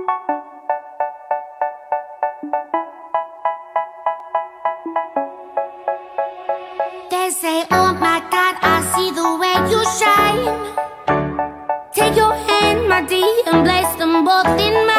They say, oh my God, I see the way you shine. Take your hand, my dear, and place them both in mine.